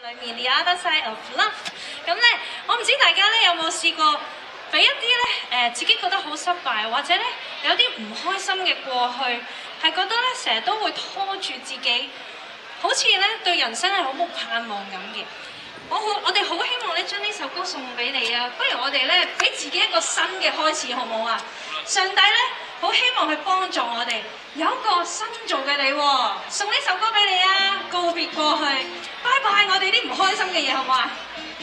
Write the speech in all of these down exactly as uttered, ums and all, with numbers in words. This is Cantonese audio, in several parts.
裏面 The Other Side of Love。咁咧，我唔知大家咧有冇試過俾一啲咧誒自己覺得好失敗，或者咧有啲唔開心嘅過去，係覺得咧成日都會拖住自己，好似咧對人生係好冇盼望咁嘅。我好，我哋好希望咧將呢首歌送俾你啊！不如我哋咧俾自己一個新嘅開始，好唔好啊？上帝咧好希望去幫助我哋，有一個新造嘅你喎，送呢首歌俾你啊！告別過去，拜拜我哋啲唔開心嘅嘢，好唔好啊？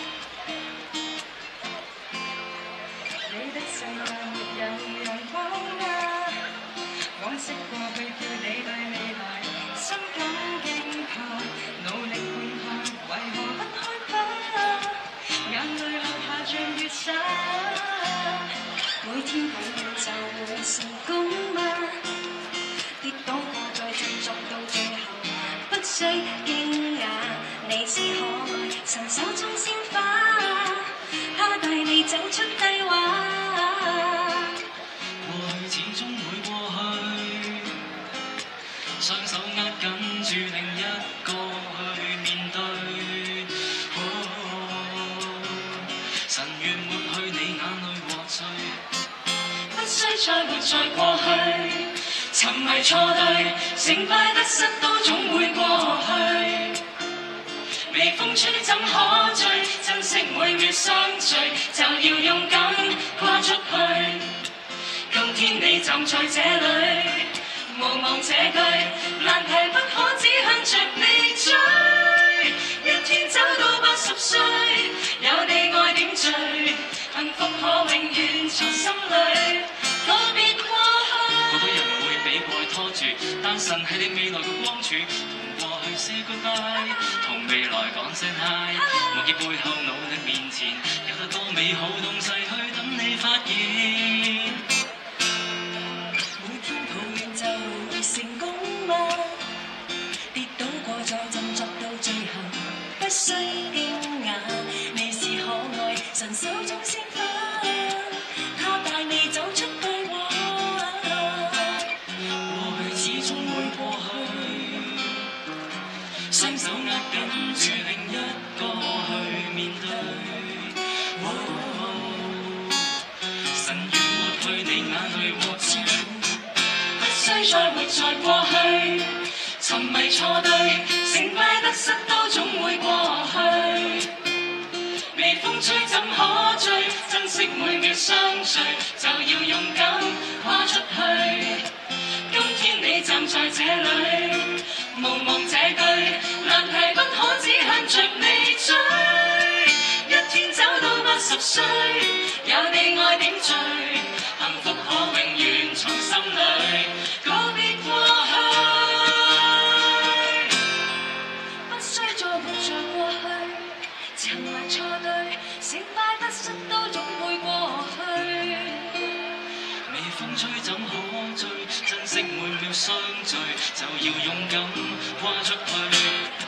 你的世界沒有陽光啊，愛惜過去叫你對未來心感驚怕，努力半拍，為何不開花？眼淚落下像月灑，每天抱怨就會成功嗎？跌倒過再振作到最後，不需驚訝，你是可愛神手中鮮花，他帶你走出低洼。 過去始終會過去，雙手握緊住另一個去面對。哦、神願抹去你眼淚和罪，不需再活在過去。沉迷錯對，成敗得失都總會過去。微風吹怎可追？珍惜每秒相聚，就要勇敢跨出去。今天你站在這裏，無望這句難題不可只向着你追。一天走到八十歲，有你愛點綴，幸福可永遠藏心裏。告別過去，好多人會俾過去拖住，但神係你未來嘅光柱。同過去 say goodbye， 同未來講聲 hi。忘記背後努力面前，有太多美好東西去等你發現。 每天抱怨就會成功嗎？跌倒過再振作到最後，不需驚訝，你是可愛神手中鮮花，他帶你走出對話。 過去始終會過去，雙手握緊住另一個去面對。哦、神願抹去你眼淚和罪，不需再活在過去。沉迷錯對，成敗得失都總會過去。微風吹怎可追？珍惜每秒相聚，就要勇敢跨出去。今天你站在這裏，無望這句難題不可只向着你追。一天走到八十歲，有你愛點綴，幸福可永遠藏心裏。告別過去， 不需再活在過去，沉迷錯對，成敗得失都總會過去。 微風吹怎可追？珍惜每秒相聚，就要勇敢跨出去。